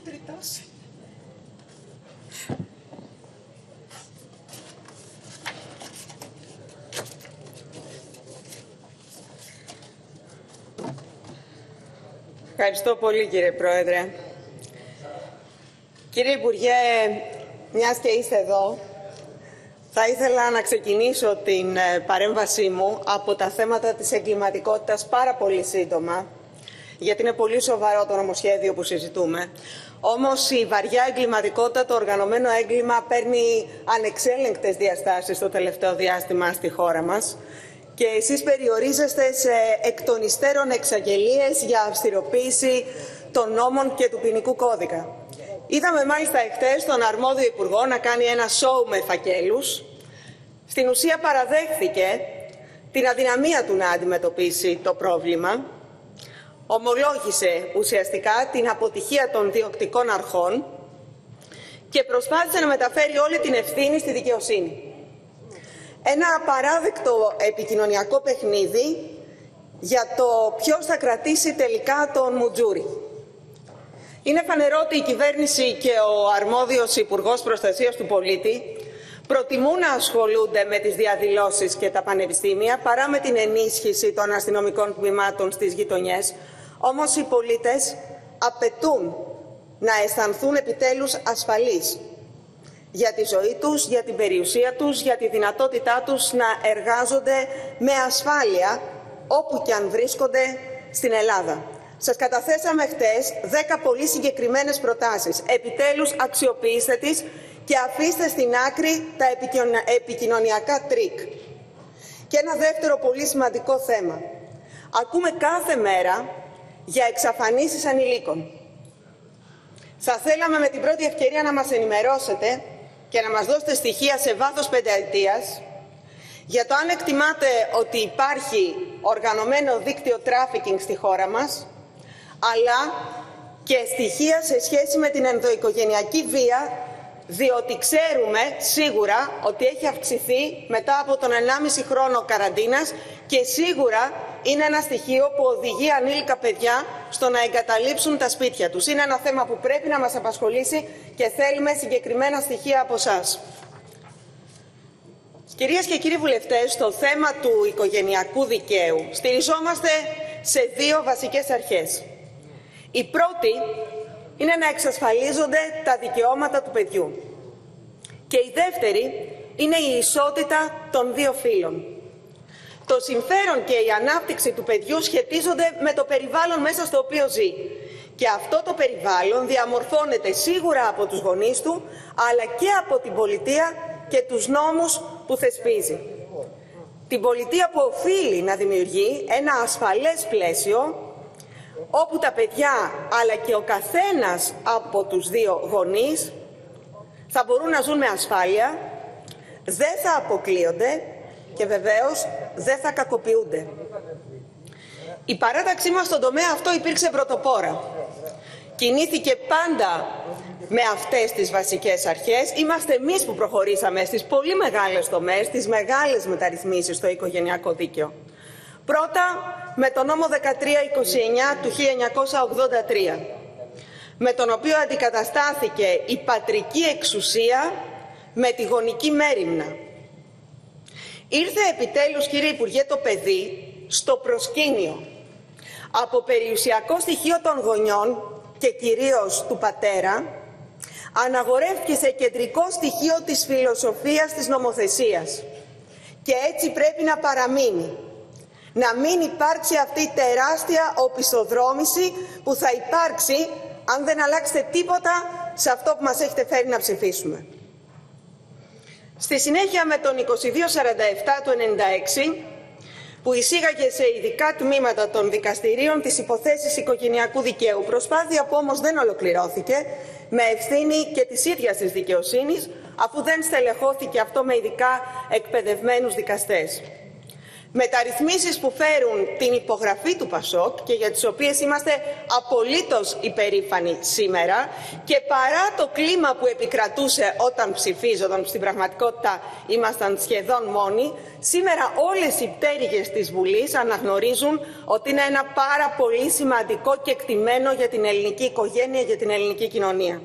τριτώσει. Ευχαριστώ πολύ, κύριε Πρόεδρε. Κύριε Υπουργέ, μιας και είστε εδώ, θα ήθελα να ξεκινήσω την παρέμβασή μου από τα θέματα της εγκληματικότητας πάρα πολύ σύντομα, γιατί είναι πολύ σοβαρό το νομοσχέδιο που συζητούμε. Όμως η βαριά εγκληματικότητα, το οργανωμένο έγκλημα, παίρνει ανεξέλεγκτες διαστάσεις το τελευταίο διάστημα στη χώρα μας και εσείς περιορίζεστε σε εκ των υστέρων εξαγγελίες για αυστηροποίηση των νόμων και του ποινικού κώδικα. Είδαμε μάλιστα εχθές τον αρμόδιο υπουργό να κάνει ένα σόου με φακέλους. Στην ουσία παραδέχθηκε την αδυναμία του να αντιμετωπίσει το πρόβλημα. Ομολόγησε ουσιαστικά την αποτυχία των διοκτικών αρχών και προσπάθησε να μεταφέρει όλη την ευθύνη στη δικαιοσύνη. Ένα απαράδεκτο επικοινωνιακό παιχνίδι για το ποιος θα κρατήσει τελικά τον μουτζούρι. Είναι φανερό ότι η κυβέρνηση και ο αρμόδιος Υπουργός Προστασίας του Πολίτη προτιμούν να ασχολούνται με τις διαδηλώσεις και τα πανεπιστήμια παρά με την ενίσχυση των αστυνομικών τμήματων στις γειτονιές. Όμως οι πολίτες απαιτούν να αισθανθούν επιτέλους ασφαλείς για τη ζωή τους, για την περιουσία τους, για τη δυνατότητά τους να εργάζονται με ασφάλεια όπου και αν βρίσκονται στην Ελλάδα. Σας καταθέσαμε χτες 10 πολύ συγκεκριμένες προτάσεις. Επιτέλους αξιοποιήστε τις και αφήστε στην άκρη τα επικοινωνιακά τρίκ. Και ένα δεύτερο πολύ σημαντικό θέμα. Ακούμε κάθε μέρα για εξαφανίσεις ανηλίκων. Θα θέλαμε με την πρώτη ευκαιρία να μας ενημερώσετε και να μας δώσετε στοιχεία σε βάθος πενταετίας για το αν εκτιμάτε ότι υπάρχει οργανωμένο δίκτυο τράφικινγκ στη χώρα μας, αλλά και στοιχεία σε σχέση με την ενδοοικογενειακή βία, διότι ξέρουμε σίγουρα ότι έχει αυξηθεί μετά από τον 1,5 χρόνο καραντίνας και σίγουρα είναι ένα στοιχείο που οδηγεί ανήλικα παιδιά στο να εγκαταλείψουν τα σπίτια τους. Είναι ένα θέμα που πρέπει να μας απασχολήσει και θέλουμε συγκεκριμένα στοιχεία από εσάς. Κυρίες και κύριοι βουλευτές, στο θέμα του οικογενειακού δικαίου στηριζόμαστε σε δύο βασικές αρχές. Η πρώτη είναι να εξασφαλίζονται τα δικαιώματα του παιδιού. Και η δεύτερη είναι η ισότητα των δύο φύλων. Το συμφέρον και η ανάπτυξη του παιδιού σχετίζονται με το περιβάλλον μέσα στο οποίο ζει. Και αυτό το περιβάλλον διαμορφώνεται σίγουρα από τους γονείς του, αλλά και από την πολιτεία και τους νόμους που θεσπίζει. Την πολιτεία που οφείλει να δημιουργεί ένα ασφαλές πλαίσιο, όπου τα παιδιά αλλά και ο καθένας από τους δύο γονείς θα μπορούν να ζουν με ασφάλεια, δεν θα αποκλείονται και βεβαίως δεν θα κακοποιούνται. Η παράταξή μας στον τομέα αυτό υπήρξε πρωτοπόρα. Κινήθηκε πάντα με αυτές τις βασικές αρχές. Είμαστε εμείς που προχωρήσαμε στις πολύ μεγάλες τομές, στις μεγάλες μεταρρυθμίσεις στο οικογενειακό δίκαιο. Πρώτα με τον νόμο 1329 του 1983, με τον οποίο αντικαταστάθηκε η πατρική εξουσία με τη γονική μέριμνα. Ήρθε επιτέλους, κύριε Υπουργέ, το παιδί στο προσκήνιο. Από περιουσιακό στοιχείο των γονιών και κυρίως του πατέρα, αναγορεύτηκε σε κεντρικό στοιχείο της φιλοσοφίας της νομοθεσίας. Και έτσι πρέπει να παραμείνει. Να μην υπάρξει αυτή η τεράστια οπισθοδρόμηση που θα υπάρξει αν δεν αλλάξετε τίποτα σε αυτό που μας έχετε φέρει να ψηφίσουμε. Στη συνέχεια με τον 2247 του 1996, που εισήγαγε σε ειδικά τμήματα των δικαστηρίων τις υποθέσεις οικογενειακού δικαίου, προσπάθεια που όμως δεν ολοκληρώθηκε, με ευθύνη και της ίδιας της δικαιοσύνης, αφού δεν στελεχώθηκε αυτό με ειδικά εκπαιδευμένους δικαστές. Μεταρρυθμίσεις που φέρουν την υπογραφή του ΠΑΣΟΚ και για τις οποίες είμαστε απολύτως υπερήφανοι σήμερα, και παρά το κλίμα που επικρατούσε όταν ψηφίζονταν, στην πραγματικότητα ήμασταν σχεδόν μόνοι, σήμερα όλες οι πτέρυγες της Βουλής αναγνωρίζουν ότι είναι ένα πάρα πολύ σημαντικό κεκτημένο για την ελληνική οικογένεια, για την ελληνική κοινωνία.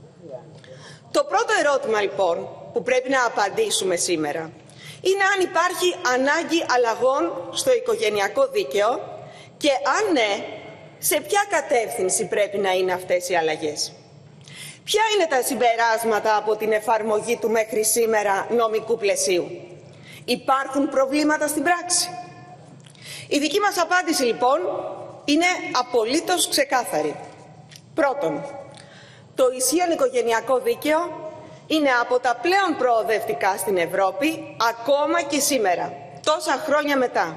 Το πρώτο ερώτημα λοιπόν που πρέπει να απαντήσουμε σήμερα είναι αν υπάρχει ανάγκη αλλαγών στο οικογενειακό δίκαιο και αν ναι, σε ποια κατεύθυνση πρέπει να είναι αυτές οι αλλαγές. Ποια είναι τα συμπεράσματα από την εφαρμογή του μέχρι σήμερα νομικού πλαισίου. Υπάρχουν προβλήματα στην πράξη. Η δική μας απάντηση λοιπόν είναι απολύτως ξεκάθαρη. Πρώτον, το ισχύον οικογενειακό δίκαιο είναι από τα πλέον προοδευτικά στην Ευρώπη, ακόμα και σήμερα, τόσα χρόνια μετά.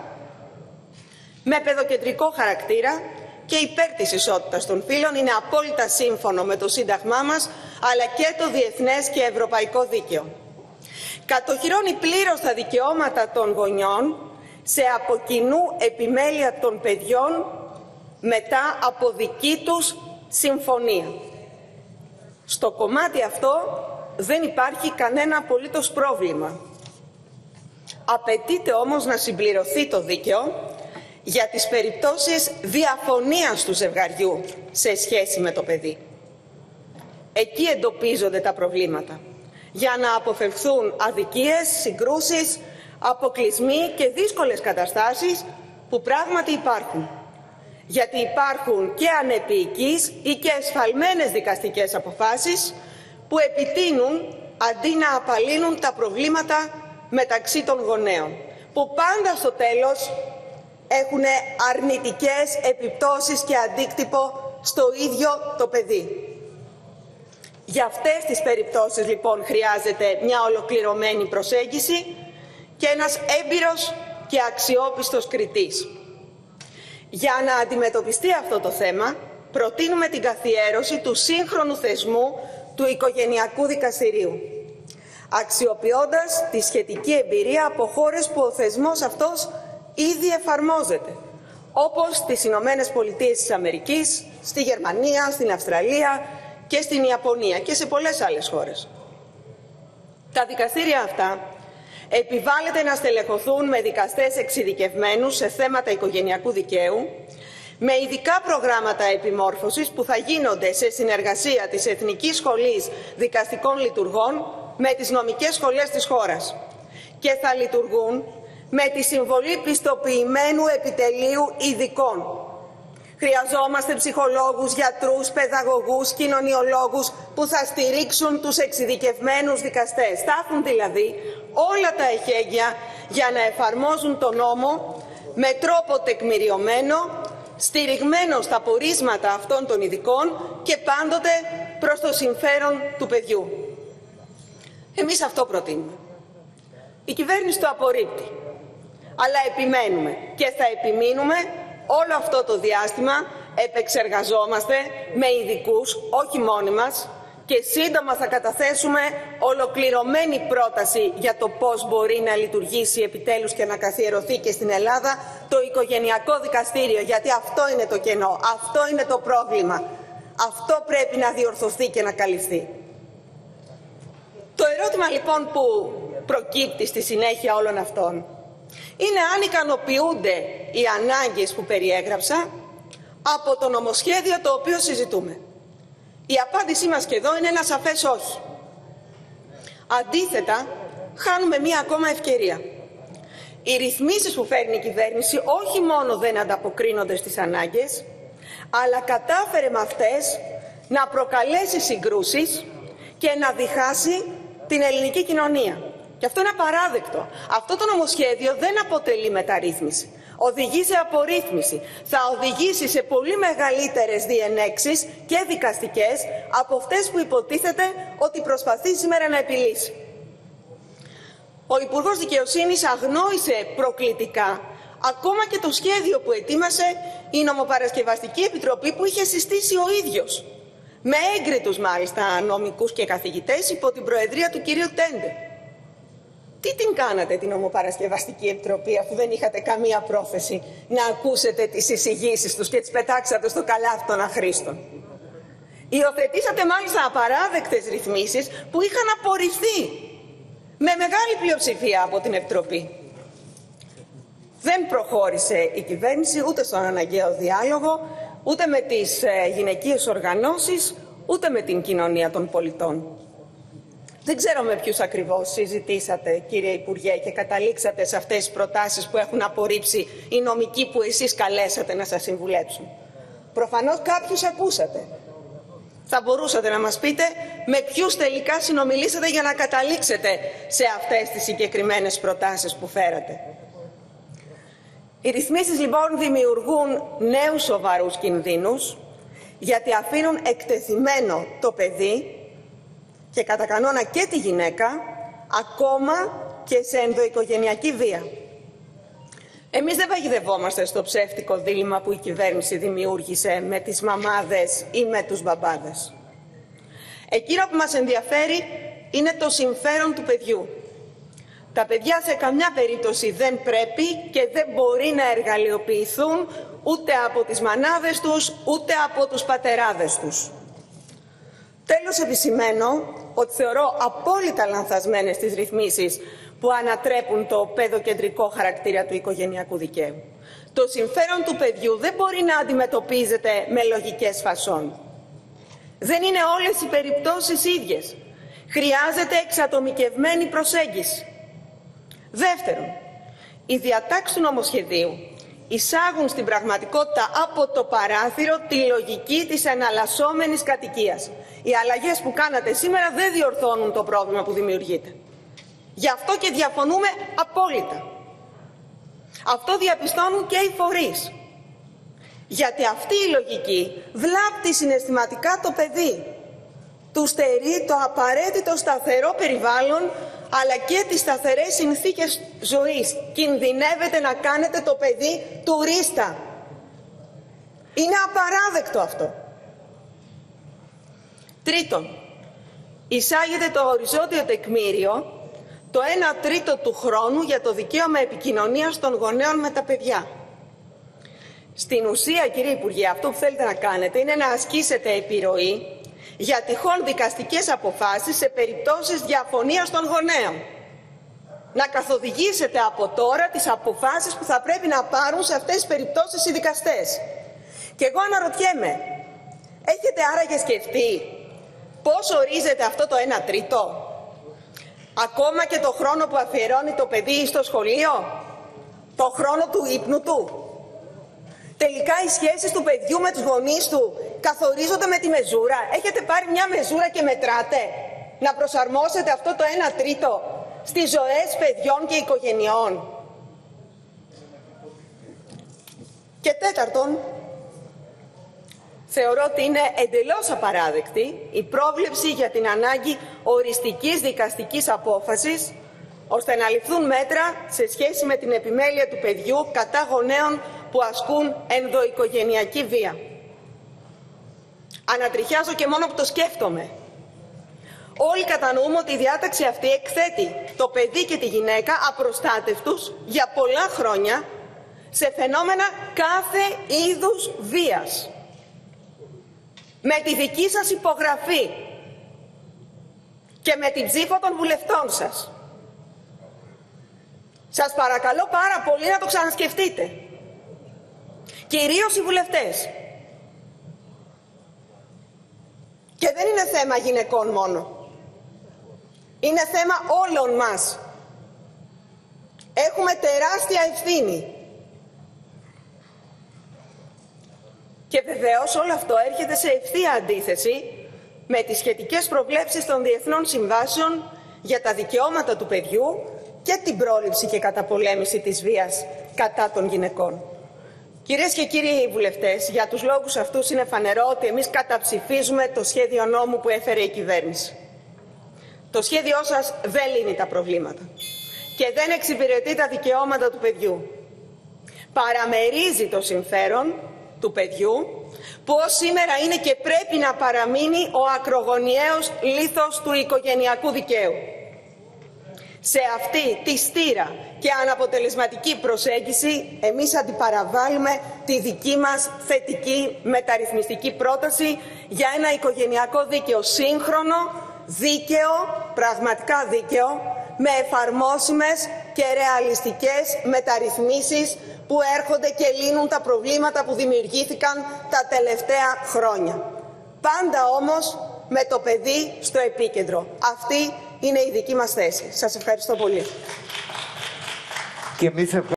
Με παιδοκεντρικό χαρακτήρα και υπέρ της ισότητας των φύλων, είναι απόλυτα σύμφωνο με το Σύνταγμά μας, αλλά και το διεθνές και ευρωπαϊκό δίκαιο. Κατοχυρώνει πλήρως τα δικαιώματα των γονιών σε από κοινού επιμέλεια των παιδιών μετά από δική τους συμφωνία. Στο κομμάτι αυτό δεν υπάρχει κανένα απολύτως πρόβλημα. Απαιτείται όμως να συμπληρωθεί το δίκαιο για τις περιπτώσεις διαφωνίας του ζευγαριού σε σχέση με το παιδί. Εκεί εντοπίζονται τα προβλήματα, για να αποφευχθούν αδικίες, συγκρούσεις, αποκλεισμοί και δύσκολες καταστάσεις που πράγματι υπάρχουν. Γιατί υπάρχουν και ανεπιοικείς ή και εσφαλμένες δικαστικές αποφάσεις που επιτείνουν αντί να απαλύνουν τα προβλήματα μεταξύ των γονέων, που πάντα στο τέλος έχουν αρνητικές επιπτώσεις και αντίκτυπο στο ίδιο το παιδί. Για αυτές τις περιπτώσεις λοιπόν χρειάζεται μια ολοκληρωμένη προσέγγιση και ένας έμπειρος και αξιόπιστος κριτής. Για να αντιμετωπιστεί αυτό το θέμα, προτείνουμε την καθιέρωση του σύγχρονου θεσμού του Οικογενειακού Δικαστηρίου, αξιοποιώντας τη σχετική εμπειρία από χώρες που ο θεσμός αυτός ήδη εφαρμόζεται, όπως στις Ηνωμένες Πολιτείες της Αμερικής, στη Γερμανία, στην Αυστραλία και στην Ιαπωνία και σε πολλές άλλες χώρες. Τα δικαστήρια αυτά επιβάλλεται να στελεχωθούν με δικαστές εξειδικευμένους σε θέματα οικογενειακού δικαίου, με ειδικά προγράμματα επιμόρφωσης που θα γίνονται σε συνεργασία της Εθνικής Σχολής Δικαστικών Λειτουργών με τις νομικές σχολές της χώρας και θα λειτουργούν με τη συμβολή πιστοποιημένου επιτελείου ειδικών. Χρειαζόμαστε ψυχολόγους, γιατρούς, παιδαγωγούς, κοινωνιολόγους που θα στηρίξουν τους εξειδικευμένους δικαστές. Θα έχουν δηλαδή όλα τα εχέγγυα για να εφαρμόζουν τον νόμο με τρόπο τεκμηριωμένο, στηριγμένο στα πορίσματα αυτών των ειδικών και πάντοτε προς το συμφέρον του παιδιού. Εμείς αυτό προτείνουμε. Η κυβέρνηση το απορρίπτει. Αλλά επιμένουμε και θα επιμείνουμε όλο αυτό το διάστημα, επεξεργαζόμαστε με ειδικούς, όχι μόνοι μας, και σύντομα θα καταθέσουμε ολοκληρωμένη πρόταση για το πώς μπορεί να λειτουργήσει επιτέλους και να καθιερωθεί και στην Ελλάδα το Οικογενειακό Δικαστήριο, γιατί αυτό είναι το κενό, αυτό είναι το πρόβλημα. Αυτό πρέπει να διορθωθεί και να καλυφθεί. Το ερώτημα λοιπόν που προκύπτει στη συνέχεια όλων αυτών είναι αν ικανοποιούνται οι ανάγκες που περιέγραψα από το νομοσχέδιο το οποίο συζητούμε. Η απάντησή μας και εδώ είναι ένα σαφές όχι. Αντίθετα, χάνουμε μία ακόμα ευκαιρία. Οι ρυθμίσεις που φέρνει η κυβέρνηση όχι μόνο δεν ανταποκρίνονται στις ανάγκες, αλλά κατάφερε με αυτές να προκαλέσει συγκρούσεις και να διχάσει την ελληνική κοινωνία. Και αυτό είναι απαράδεκτο. Αυτό το νομοσχέδιο δεν αποτελεί μεταρρύθμιση. Οδηγεί σε απορρίθμιση. Θα οδηγήσει σε πολύ μεγαλύτερες διενέξεις και δικαστικές από αυτές που υποτίθεται ότι προσπαθεί σήμερα να επιλύσει. Ο Υπουργός Δικαιοσύνης αγνόησε προκλητικά ακόμα και το σχέδιο που ετοίμασε η Νομοπαρασκευαστική Επιτροπή που είχε συστήσει ο ίδιος, με έγκριτους μάλιστα νομικούς και καθηγητές υπό την προεδρία του κυρίου Τέντε. Τι την κάνατε την Ομοπαρασκευαστική Επιτροπή, αφού δεν είχατε καμία πρόθεση να ακούσετε τις εισηγήσεις τους και τις πετάξατε στο καλάθι των αχρήστων? Υιοθετήσατε μάλιστα απαράδεκτες ρυθμίσεις που είχαν απορριφθεί με μεγάλη πλειοψηφία από την Επιτροπή. Δεν προχώρησε η κυβέρνηση ούτε στον αναγκαίο διάλογο, ούτε με τις γυναικείες οργανώσεις, ούτε με την κοινωνία των πολιτών. Δεν ξέρω με ποιους ακριβώς συζητήσατε, κύριε Υπουργέ, και καταλήξατε σε αυτές τις προτάσεις που έχουν απορρίψει οι νομικοί που εσείς καλέσατε να σας συμβουλέψουν. Προφανώς κάποιους ακούσατε. Θα μπορούσατε να μας πείτε με ποιους τελικά συνομιλήσατε για να καταλήξετε σε αυτές τις συγκεκριμένες προτάσεις που φέρατε. Οι ρυθμίσεις λοιπόν δημιουργούν νέους σοβαρούς κινδύνους, γιατί αφήνουν εκτεθειμένο το παιδί και κατά κανόνα και τη γυναίκα, ακόμα και σε ενδοοικογενειακή βία. Εμείς δεν παγιδευόμαστε στο ψεύτικο δίλημμα που η κυβέρνηση δημιούργησε με τις μαμάδες ή με τους μπαμπάδες. Εκείνο που μας ενδιαφέρει είναι το συμφέρον του παιδιού. Τα παιδιά σε καμιά περίπτωση δεν πρέπει και δεν μπορεί να εργαλειοποιηθούν ούτε από τις μανάδες τους, ούτε από τους πατεράδες τους. Τέλος, επισημαίνω ότι θεωρώ απόλυτα λανθασμένες τις ρυθμίσεις που ανατρέπουν το παιδοκεντρικό χαρακτήρα του οικογενειακού δικαίου. Το συμφέρον του παιδιού δεν μπορεί να αντιμετωπίζεται με λογικές φασών. Δεν είναι όλες οι περιπτώσεις ίδιες. Χρειάζεται εξατομικευμένη προσέγγιση. Δεύτερον, οι διατάξεις του νομοσχεδίου εισάγουν στην πραγματικότητα από το παράθυρο τη λογική της εναλλασσόμενης κατοικίας. Οι αλλαγές που κάνατε σήμερα δεν διορθώνουν το πρόβλημα που δημιουργείται. Γι' αυτό και διαφωνούμε απόλυτα. Αυτό διαπιστώνουν και οι φορείς. Γιατί αυτή η λογική βλάπτει συναισθηματικά το παιδί. Του στερεί το απαραίτητο σταθερό περιβάλλον, αλλά και τις σταθερές συνθήκες ζωής. Κινδυνεύετε να κάνετε το παιδί τουρίστα. Είναι απαράδεκτο αυτό. Τρίτον, εισάγεται το οριζόντιο τεκμήριο το 1/3 του χρόνου για το δικαίωμα επικοινωνίας των γονέων με τα παιδιά. Στην ουσία, κύριε Υπουργέ, αυτό που θέλετε να κάνετε είναι να ασκήσετε επιρροή για τυχόν δικαστικές αποφάσεις σε περιπτώσεις διαφωνίας των γονέων. Να καθοδηγήσετε από τώρα τις αποφάσεις που θα πρέπει να πάρουν σε αυτές τις περιπτώσεις οι δικαστές. Και εγώ αναρωτιέμαι, έχετε άραγε σκεφτεί πώς ορίζεται αυτό το 1/3? Ακόμα και το χρόνο που αφιερώνει το παιδί στο σχολείο? Το χρόνο του ύπνου του? Τελικά οι σχέσεις του παιδιού με τους γονείς του καθορίζονται με τη μεζούρα? Έχετε πάρει μια μεζούρα και μετράτε? Να προσαρμόσετε αυτό το 1/3 στις ζωές παιδιών και οικογενειών? Και τέταρτον, θεωρώ ότι είναι εντελώς απαράδεκτη η πρόβλεψη για την ανάγκη οριστικής δικαστικής απόφασης, ώστε να ληφθούν μέτρα σε σχέση με την επιμέλεια του παιδιού κατά γονέων που ασκούν ενδοοικογενειακή βία. Ανατριχιάζω και μόνο που το σκέφτομαι. Όλοι κατανοούμε ότι η διάταξη αυτή εκθέτει το παιδί και τη γυναίκα απροστάτευτους για πολλά χρόνια σε φαινόμενα κάθε είδους βίας. Με τη δική σας υπογραφή και με την ψήφο των βουλευτών σας. Σας παρακαλώ πάρα πολύ να το ξανασκεφτείτε. Κυρίως οι βουλευτές. Και δεν είναι θέμα γυναικών μόνο. Είναι θέμα όλων μας. Έχουμε τεράστια ευθύνη. Και βεβαίως όλο αυτό έρχεται σε ευθεία αντίθεση με τις σχετικές προβλέψεις των διεθνών συμβάσεων για τα δικαιώματα του παιδιού και την πρόληψη και καταπολέμηση της βίας κατά των γυναικών. Κυρίες και κύριοι βουλευτές, για τους λόγους αυτούς είναι φανερό ότι εμείς καταψηφίζουμε το σχέδιο νόμου που έφερε η κυβέρνηση. Το σχέδιό σας δεν λύνει τα προβλήματα και δεν εξυπηρετεί τα δικαιώματα του παιδιού. Παραμερίζει το συμφέρον του παιδιού, που ως σήμερα είναι και πρέπει να παραμείνει ο ακρογωνιαίος λίθος του οικογενειακού δικαίου. Σε αυτή τη στήρα και αναποτελεσματική προσέγγιση, εμείς αντιπαραβάλλουμε τη δική μας θετική μεταρρυθμιστική πρόταση για ένα οικογενειακό δίκαιο σύγχρονο, δίκαιο, πραγματικά δίκαιο, με εφαρμόσιμες και ρεαλιστικές μεταρρυθμίσεις που έρχονται και λύνουν τα προβλήματα που δημιουργήθηκαν τα τελευταία χρόνια. Πάντα όμως με το παιδί στο επίκεντρο. Αυτή είναι η δική μας θέση. Σας ευχαριστώ πολύ.